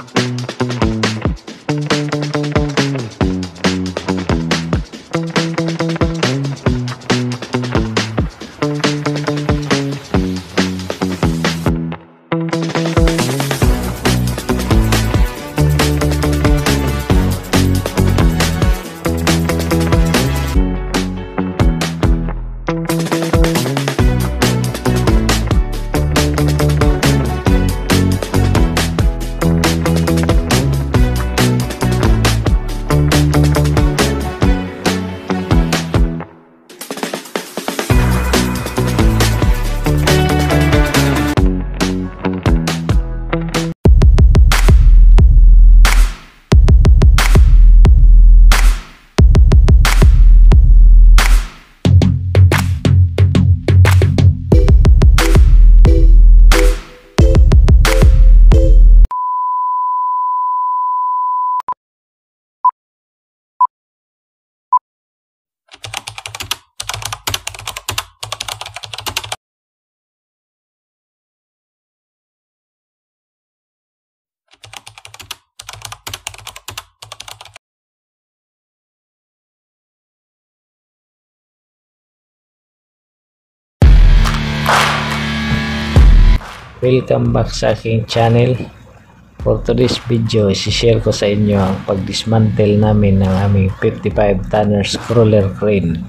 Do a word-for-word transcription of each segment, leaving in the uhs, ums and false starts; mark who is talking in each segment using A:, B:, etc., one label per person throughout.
A: Welcome back sa aking channel. For today's video, isi-share ko sa inyo ang pag-dismantle namin ng aming fifty-five tonner scroller crane.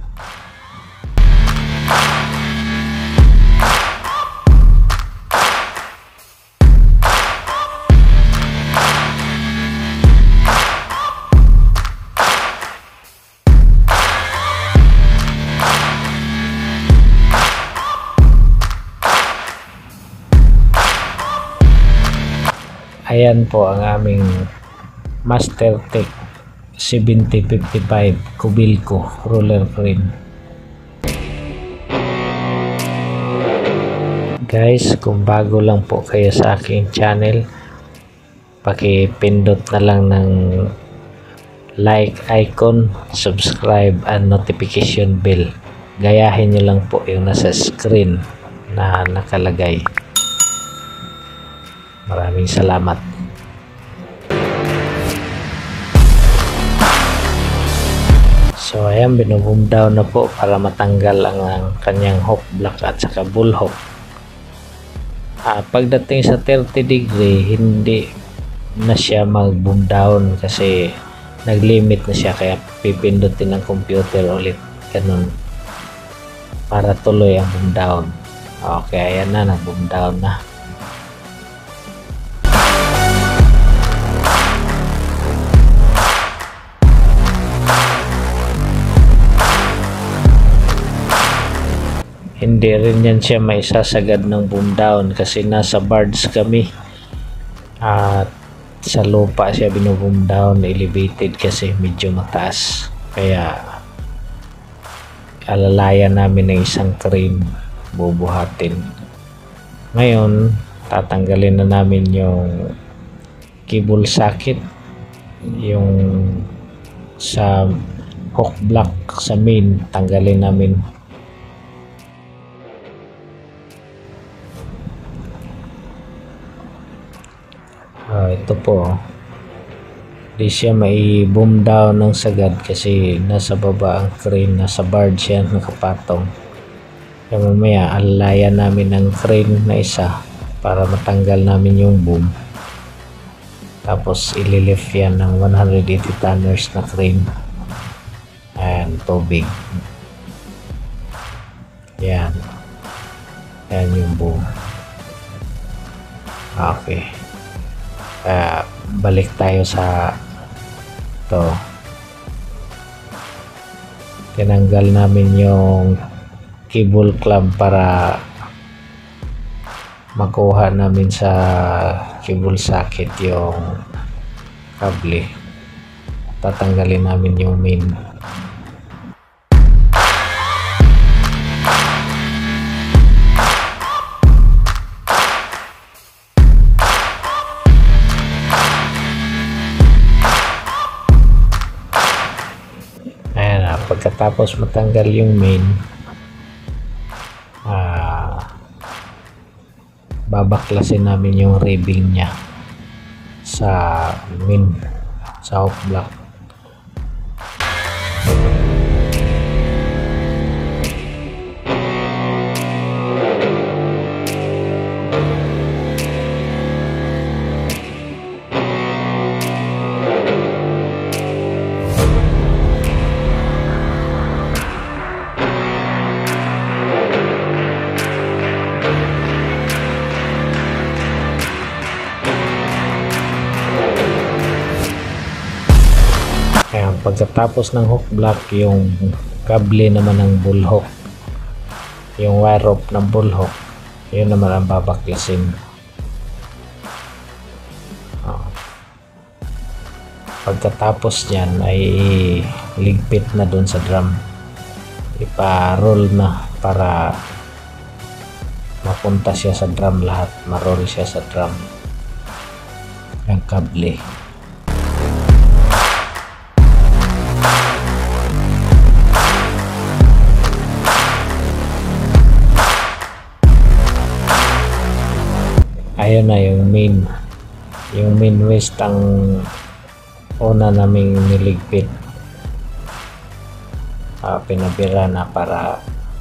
A: Ayan po ang aming Mastertech seventy fifty-five Kobelco roller crane. Guys, kung bago lang po kayo sa aking channel, paki-pindot na lang ng like icon, subscribe and notification bell. Gayahin nyo lang po yung nasa screen na nakalagay. Maraming salamat. So ayan, binuboom down na po para matanggal ang, ang kanyang hook block at saka bull hook. Ah, pagdating sa thirty degree, hindi na siya mag boom down kasi nag-limit na siya, kaya pipindutin ng computer ulit ganun para tuloy ang boom down. Okay, ayan na, nag boom down na. Hindi rin yan siya may sasagad ng boom down kasi nasa barge kami at sa lupa siya binu-boom down, elevated kasi medyo mataas, kaya alalayan namin ng isang crane bubuhatin. Ngayon tatanggalin na namin yung cable socket, yung sa hook block sa main tanggalin namin. Uh, ito po, di siya may boom down ng sagad kasi nasa baba ang crane, nasa barge yan nakapatong. Kaya mamaya alalayan namin ng crane na isa para matanggal namin yung boom, tapos ililift yan ng one hundred eighty tonners na crane and tubig. Yan, yan yung boom. Okay. Uh, balik tayo sa to. Tinanggal namin yung cable clamp para makuha namin sa cable socket yung kable. Tatanggalin namin yung main. Pagkatapos matanggal yung main, uh, babaklasin namin yung ribbing nya sa main sa hook block. Ayan, pagkatapos ng hook block, yung kable naman ng bull hook, yung wire rope ng bull hook, yun naman ang babaklasin. Oh. Pagkatapos nyan ay ligpit na dun sa drum, ipa-roll na para mapunta siya sa drum lahat, ma-roll siya sa drum ang kable. Ayun na yung main yung main waist ang una naming niligpit, uh, pinabira na para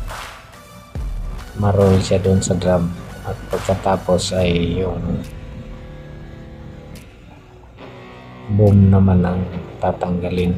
A: ma-roll siya dun sa drum, at pagkatapos ay yung boom naman ang tatanggalin.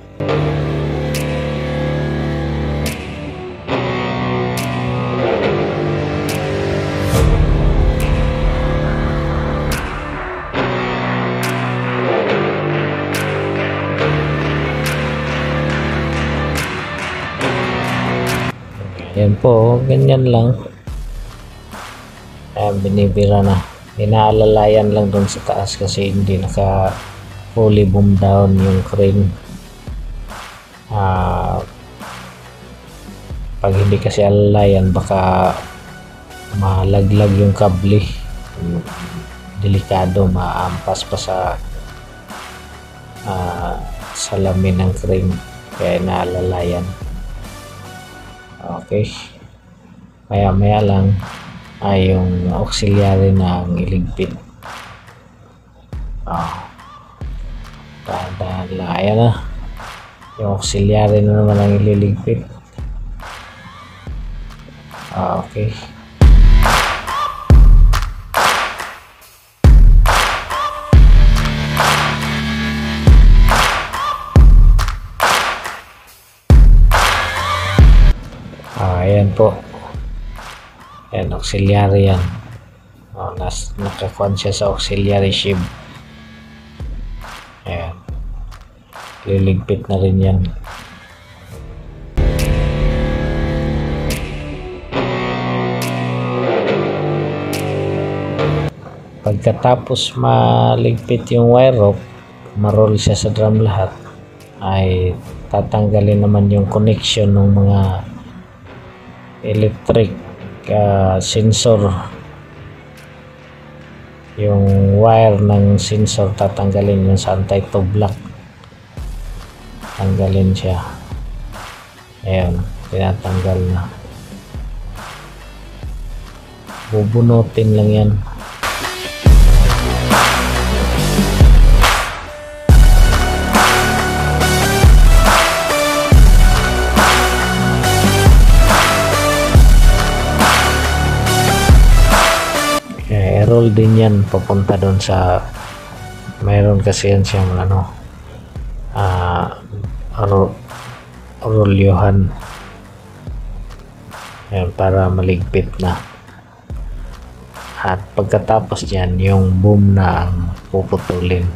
A: Yan po, ganyan lang. Ayan, binibira na. Inaalalayan lang doon sa taas kasi hindi naka fully boom down yung crane. Uh, pag hindi kasi alalayan, baka malaglag yung kable. Delikado, maampas pa sa uh, salamin ng crane. Kaya inaalalayan. Okay, maya maya lang ay yung auxiliary na ang iligpit. Oh, dahan-dahan lang. Ayan na, yung auxiliary na naman ang ililigpit. Okay, ayan po, ayan, auxiliary yan. Oh, nas, nakakuan siya sa auxiliary sheave. Ayan, liligpit na rin yan. Pagkatapos maligpit yung wire rope, ma-roll siya sa drum lahat, ay tatanggalin naman yung connection ng mga electric uh, sensor. Yung wire ng sensor tatanggalin, yung sa anti-toe block, tanggalin siya. Ayan, tinatanggal na. Bubunutin lang yan. Roll din yan papunta doon sa, mayroon kasi yan siyang ano, uh, ro rolyohan. Ayan, para maligpit na. At pagkatapos yan, yung boom na ang puputulin.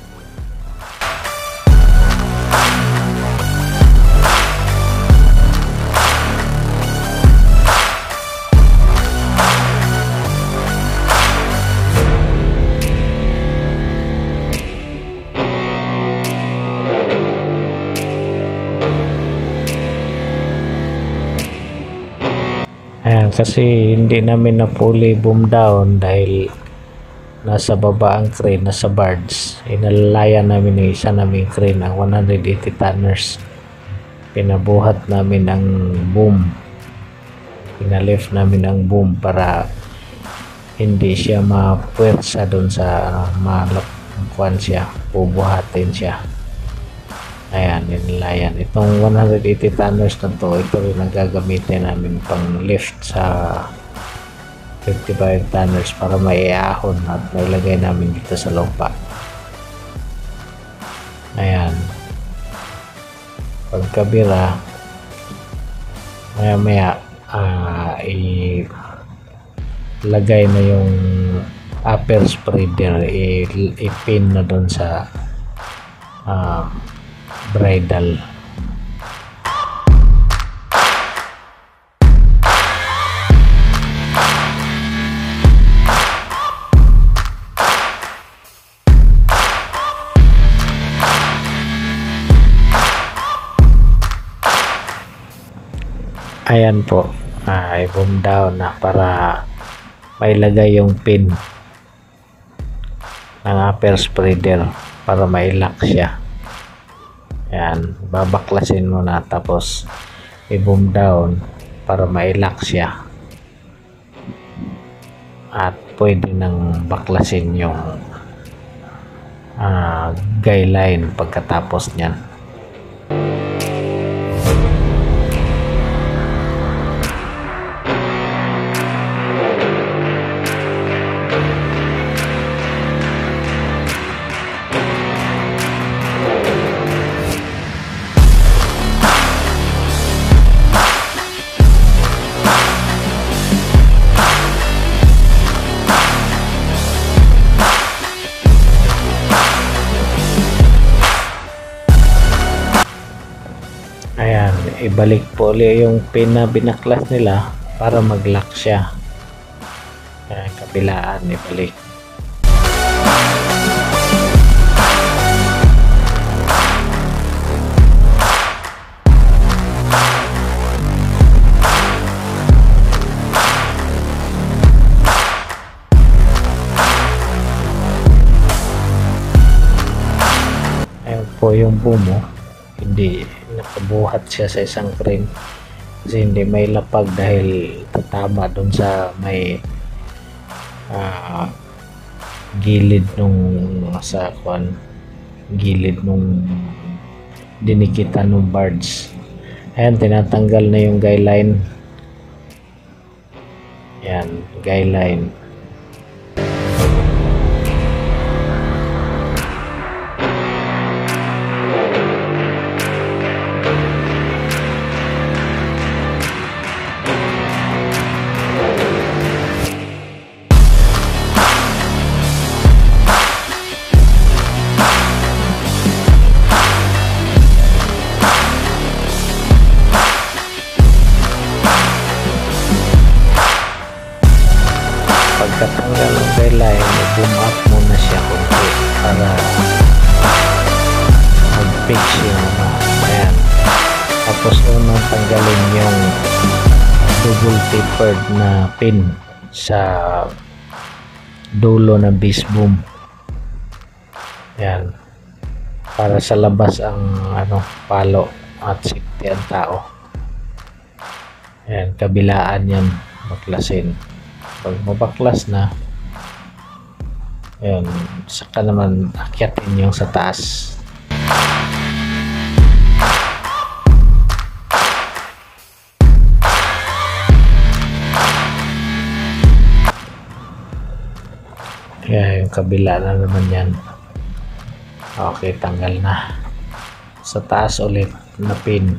A: Ayan, kasi hindi namin na fully boom down dahil nasa baba ang crane, nasa barge. Inalalayan namin yung isa naming crane, ang one hundred eighty tonners. Pinabuhat namin ang boom. Pinalift namin ang boom para hindi siya mapuwersa doon sa uh, kuan siya, bubuhatin siya. Ayan, ninilayan. Itong one eighty tonners na to, ito rin ang gagamitin namin pang lift sa fifty-five tonners para maiahon at mailagay namin dito sa lupa. Ayan. Pagkabira, maya maya uh, ilagay na yung upper spreader, ipin na doon sa uh, bridle. Ayan po, ay boom down na para mailagay yung pin ng upper spreader para mailock siya. Ayan, babaklasin mo na tapos i-boom down para mailock siya at pwede nang baklasin yung uh, guy line pagkatapos nyan. Ayan, ibalik po ulit yung pin na binaklas nila para mag-lock siya. Ayan, kabilaan, ibalik. Ayan po yung bumo. Hindi nakabuhat siya sa isang crane kasi hindi may lapag dahil tatama dun sa may uh, gilid nung sa kwan, gilid nung dinikitan nung barge. Ayan, tinatanggal na yung guy line. Ayan, guy line. Pagkatanggal ng guy line, boom up muna siya konti para mag-fix yung ano. Ayan. Tapos unang tanggalin yung double tapered na pin sa dulo ng base boom. Ayan. Para sa labas ang ano, palo at safety ang tao. Ayan, kabilaan yan, baklasin. Pag mabaklas na, ayan, saka naman akyatin yung sa taas. Kaya yung kabila na naman yan. Okay, tanggal na. Sa taas ulit na pin.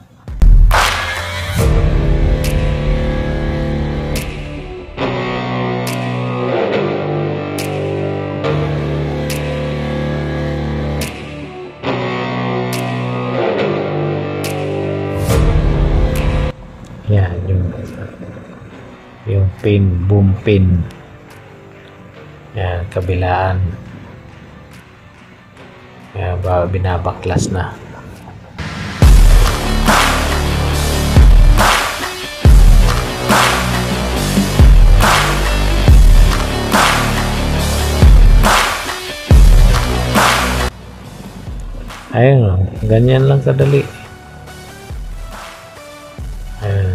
A: Yan, yung yung pin, boom pin. Yan, kabilaan. Yan, binabaklas na. Ayun, ganyan lang kadali. Ayun.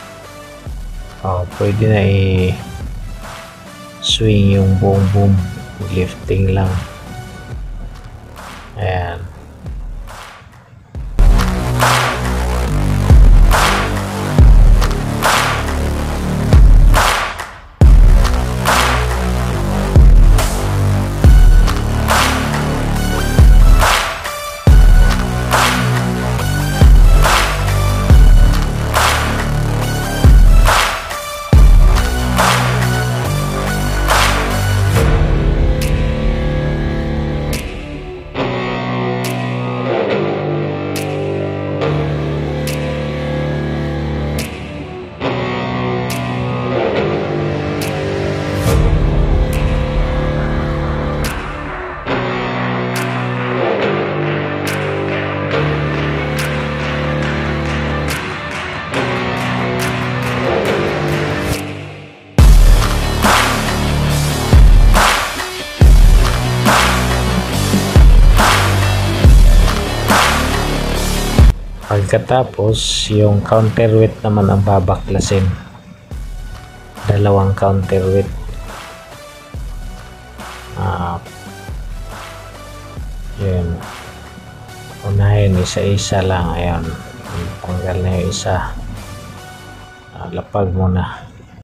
A: Oh, pwede na i-swing yung buong boom. lifting lang. Ayan. Pagkatapos, yung counterweight naman ang babaklasin. Dalawang counterweight. Ah, yun. Unahin, isa-isa lang. Ayan. Tanggal na yung isa. Ah, lapag muna.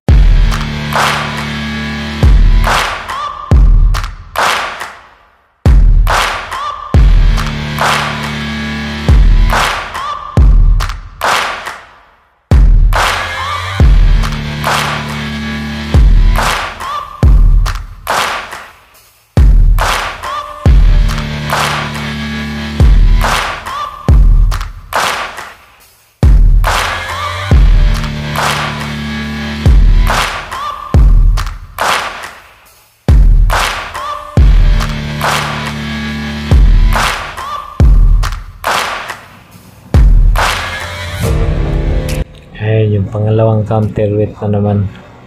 A: Ayan yung pangalawang counterweight na naman.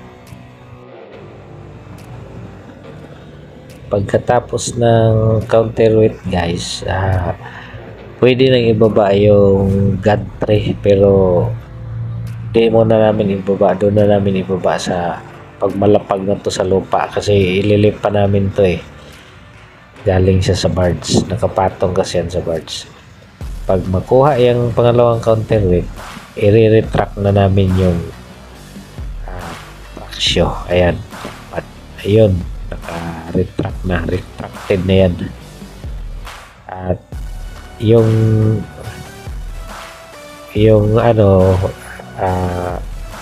A: Pagkatapos ng counterweight guys, uh, pwede nang ibaba yung gantry, pero di mo na namin ibaba, doon na namin ibaba sa pagmalapag na to sa lupa, kasi ililip pa namin to eh. Galing siya sa boards, nakapatong kasi yan sa boards. Pag makuha yung pangalawang counterweight, i-retract na namin yung uh, traksyo. Ayan. At ayun, naka-retract na, retracted na yan. At yung yung ano uh,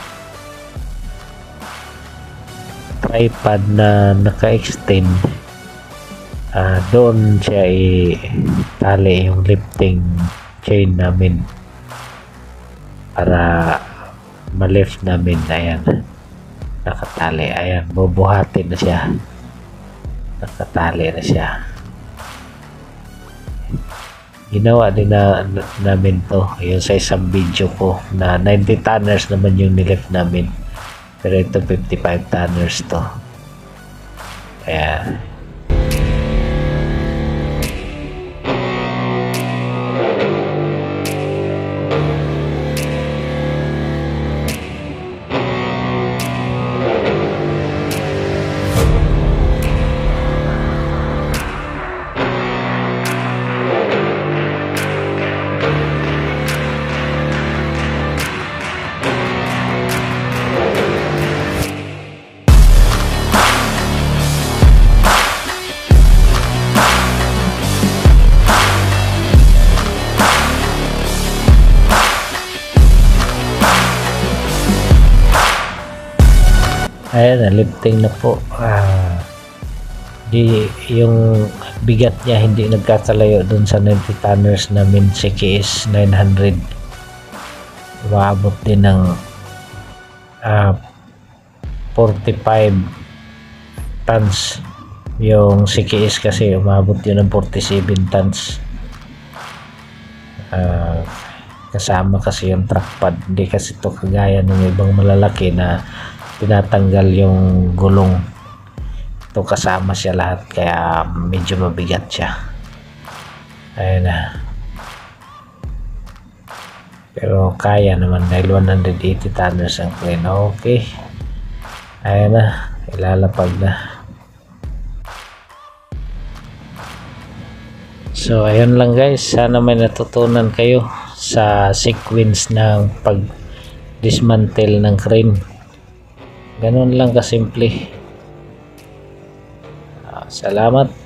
A: tripod na naka-extend, uh, doon siya i-tali yung lifting chain namin para ma-lift namin. Ayan, nakatali. Ayan, bubuhatin na siya, nakatali na siya. Ginawa din na, na namin to yung sa isang video ko na ninety tonners naman yung nilift namin, pero ito fifty-five tonners to. Ayan. Ayan, lifting na po. Ah, di, yung bigat niya hindi nagkakalayo dun sa ninety tonners namin. C K S nine hundred, umaabot din ng ah, forty-five tons. Yung C K S kasi umabot yun ng forty-seven tons. Ah, kasama kasi yung truck pad, hindi kasi ito kagaya ng ibang malalaki na tinatanggal yung gulong. Ito kasama siya lahat, kaya medyo mabigat siya. Ayun na, pero kaya naman dahil one hundred eighty tonners ang crane. Okay, ayun na, ilalapag na. So ayun lang guys, sana may natutunan kayo sa sequence ng pag dismantle ng crane. Ganun lang kasimple. Uh, salamat.